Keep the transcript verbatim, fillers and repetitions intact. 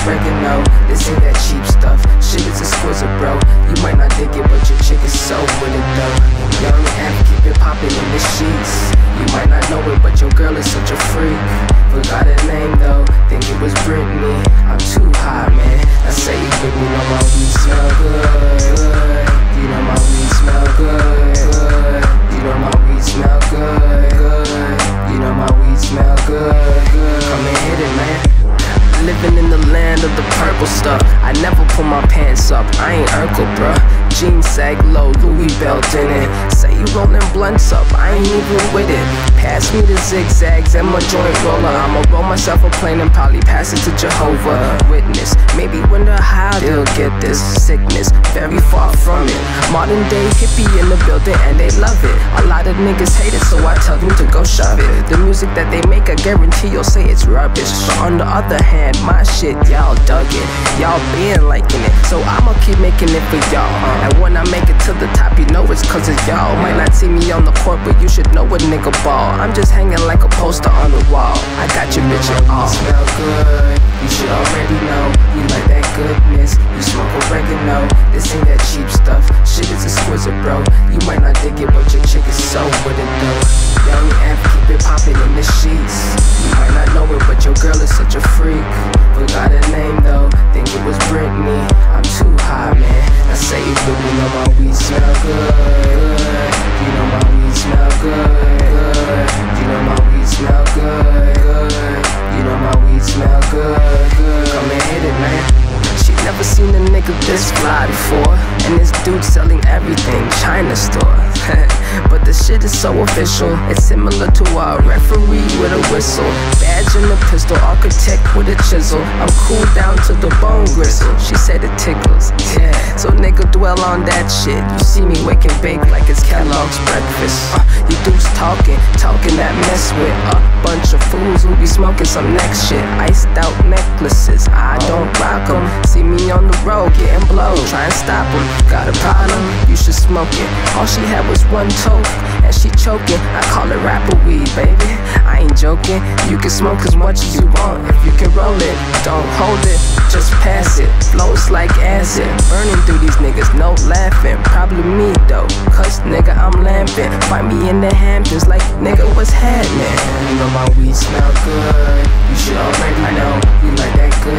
oregano. This ain't that cheap stuff, shit is exquisite, bro. You might not dig it, but your chick is so with it, though. Young F, keep it poppin' in the sheets. You might not know it, but your girl is such a freak. Forgot her name, though, think it was Britney. I'm too high, man, I say you with me. Know my weed smell good. You know my weed smell good. You know my weed smell good. You know my weed smell good. Come and hit it, man. Living in the land of the purple stuff. I never pull my pants up, I ain't Urkel, bruh. Jeans sag low, Louis belt in it. Say you rollin' blunts up, I ain't even with it. Pass me the zigzags and my joint roller. I'ma roll myself a plane and probably pass it to Jehovah Witness. Maybe wonder how they'll get this sickness. Very far from it. Modern day hippie in the building and they love it. A lot of niggas hate it, so I tell them to go shove it. The music that they make, I guarantee you'll say it's rubbish. But on the other hand, my shit, y'all dug it. Y'all been liking it, so I'ma keep making it for y'all. And when I make it to the top, you know it's cause of y'all. Might not see me on the court, but you should know a nigga ball. I'm just hanging like a poster on the wall. I got your bitch in all. Smell good, you should already know. You like that goodness, you smoke oregano. This ain't that cheap stuff, shit is exquisite, bro. You might not dig it, but your chick is so with it, though. Young F, keep it poppin' in the sheets. You might not know it, but your girl is such a freak. Forgot her name, though, think it was Britney. I'm too high, man, I say it with me. Know my weed smell good. You know my weed smell good. You know my weed smell good. You know my weed smell good. Come and hit it, man. She never seen a nigga this fly before. And this dude selling everything, China store. But the shit is so official. It's similar to a referee with a whistle. Badge and a pistol, architect with a chisel. I'm cool down to the bone gristle. She said it tickles, yeah. So nigga dwell on that shit. You see me wake and bake like it's Kellogg's breakfast. uh, You dudes talking, talking that mess with a bunch of fools who be smoking some next shit. Iced out necklaces, I don't rock them. See me on the road getting blown, try and stop them. Got a problem? You should smoke it. All she had was one toke, and she choking. I call it rapper weed, baby, I ain't joking. You can smoke as much as you want if you can roll it. Don't hold it, just pass it. Flows like acid, burning through these niggas, no laughing. Probably me though, cause nigga I'm lamping. Find me in the Hamptons like nigga what's happening. You know my weed smell good, you should already know. You like that good